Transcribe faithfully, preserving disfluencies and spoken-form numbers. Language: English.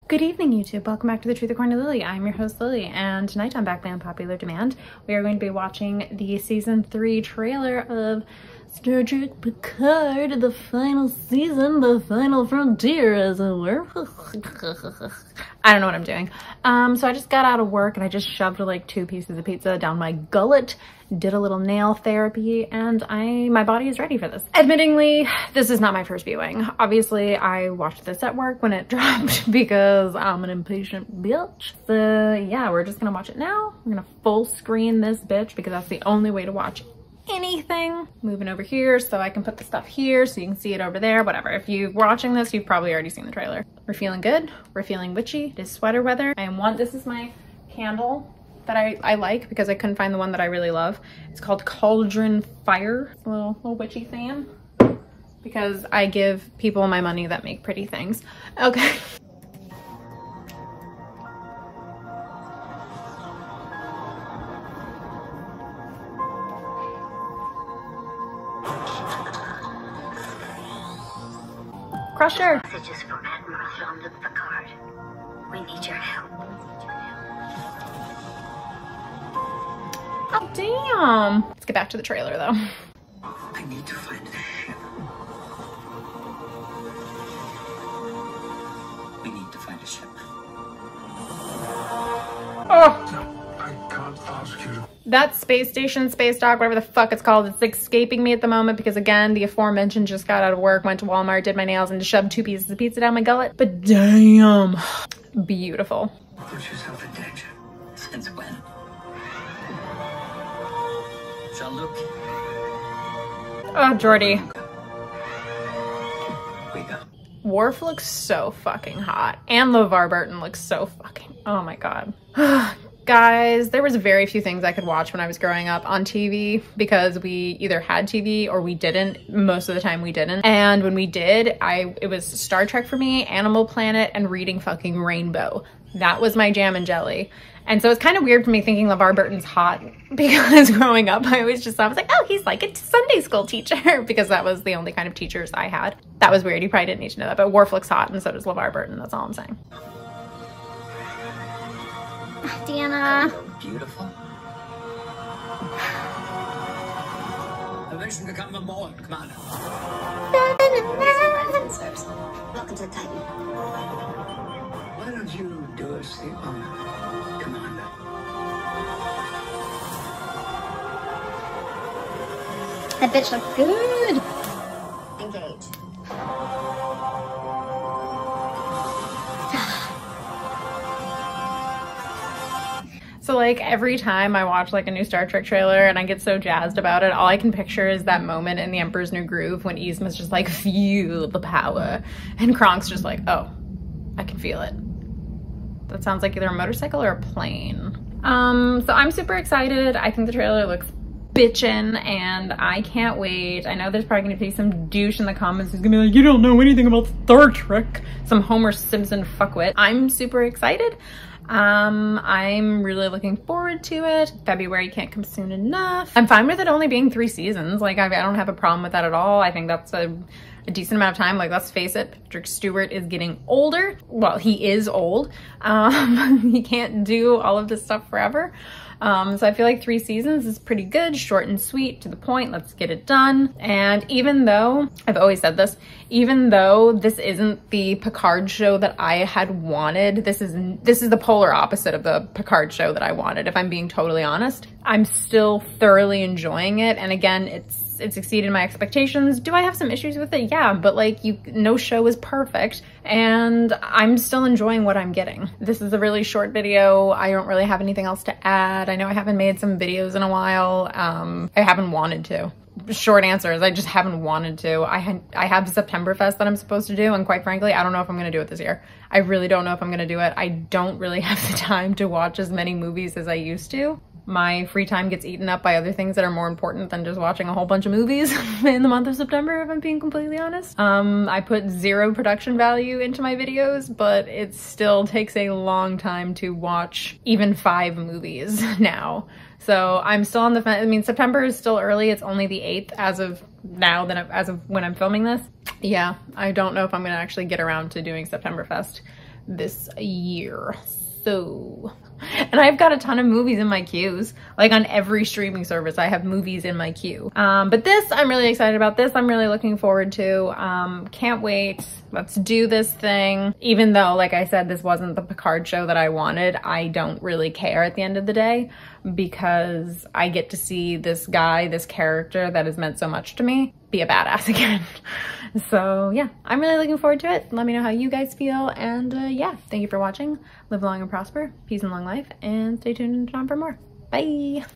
Good evening, YouTube. Welcome back to The Truth According to Lily. I'm your host, Lily, and tonight on Back by Unpopular Demand, we are going to be watching the season three trailer of Star Trek Picard, the final season, the final frontier, as it were. I don't know what I'm doing. Um, so I just got out of work and I just shoved like two pieces of pizza down my gullet, did a little nail therapy, and I my body is ready for this. Admittingly, this is not my first viewing. Obviously, I watched this at work when it dropped because I'm an impatient bitch. So yeah, we're just gonna watch it now. I'm gonna full screen this bitch because that's the only way to watch anything. Moving over here so I can put the stuff here so you can see it over there, whatever. If you're watching this, you've probably already seen the trailer. We're feeling good. We're feeling witchy. It is sweater weather. I want, this is my candle that I, I like because I couldn't find the one that I really love. It's called Cauldron Fire. It's a little, little witchy fan because I give people my money that make pretty things. Okay. Crusher. Messages from Admiral Jean-Luc Picard. We need your help. Oh, damn. Let's get back to the trailer, though. I need to find the ship. We need to find a ship. Oh. No, I can't ask you to. That space station, space dock, whatever the fuck it's called, it's escaping me at the moment because, again, the aforementioned just got out of work, went to Walmart, did my nails, and just shoved two pieces of pizza down my gullet. But damn, beautiful. Put yourself in danger. Since when? Jean-Luc. Oh, Jordy. Wake up. Worf looks so fucking hot. And LeVar Burton looks so fucking, oh my god. Guys, there was very few things I could watch when I was growing up on T V because we either had T V or we didn't. Most of the time we didn't. And when we did, I it was Star Trek for me, Animal Planet, and reading fucking Rainbow. That was my jam and jelly. And so it's kind of weird for me thinking LeVar Burton's hot because growing up, I always just thought, I was like, oh, he's like a Sunday school teacher because that was the only kind of teachers I had. That was weird. You probably didn't need to know that, but Worf looks hot and so does LeVar Burton. That's all I'm saying. Deanna. Beautiful. Permission to come aboard, Commander. Welcome to the Titan. Why don't you do us the honor, Commander? That bitch looks good. Engage. So like every time I watch like a new Star Trek trailer and I get so jazzed about it, all I can picture is that moment in The Emperor's New Groove when Yzma's just like, feel the power. And Kronk's just like, oh, I can feel it. That sounds like either a motorcycle or a plane. Um, so I'm super excited. I think the trailer looks bitchin' and I can't wait. I know there's probably gonna be some douche in the comments who's gonna be like, you don't know anything about Star Trek. Some Homer Simpson fuckwit. I'm super excited. Um, I'm really looking forward to it. February can't come soon enough. I'm fine with it only being three seasons. Like, I, I don't have a problem with that at all. I think that's a, a decent amount of time. Like, let's face it, Patrick Stewart is getting older. Well, he is old. Um, he can't do all of this stuff forever. Um, so I feel like three seasons is pretty good, short and sweet, to the point, let's get it done. And even though, I've always said this, even though this isn't the Picard show that I had wanted, this is, this is the polar opposite of the Picard show that I wanted, if I'm being totally honest. I'm still thoroughly enjoying it, and again, it's it's exceeded my expectations. Do I have some issues with it? Yeah, but like, you, no show is perfect, and I'm still enjoying what I'm getting. This is a really short video. I don't really have anything else to add. I know I haven't made some videos in a while. Um, I haven't wanted to. Short answer is I just haven't wanted to. I had I have Septemberfest that I'm supposed to do, and quite frankly, I don't know if I'm gonna do it this year. I really don't know if I'm gonna do it. I don't really have the time to watch as many movies as I used to. My free time gets eaten up by other things that are more important than just watching a whole bunch of movies in the month of September, if I'm being completely honest. Um, I put zero production value into my videos, but it still takes a long time to watch even five movies now. So I'm still on the fence. I mean, September is still early. It's only the eighth as of now, that I'm, as of when I'm filming this. Yeah, I don't know if I'm gonna actually get around to doing Septemberfest this year. So, and I've got a ton of movies in my queues. Like on every streaming service, I have movies in my queue. Um, but this, I'm really excited about this. I'm really looking forward to. Um, can't wait. Let's do this thing. Even though, like I said, this wasn't the Picard show that I wanted, I don't really care at the end of the day because I get to see this guy, this character that has meant so much to me, be a badass again. So yeah, I'm really looking forward to it. Let me know how you guys feel. And uh, yeah, thank you for watching. Live long and prosper. Peace and long life. And stay tuned in for more. Bye.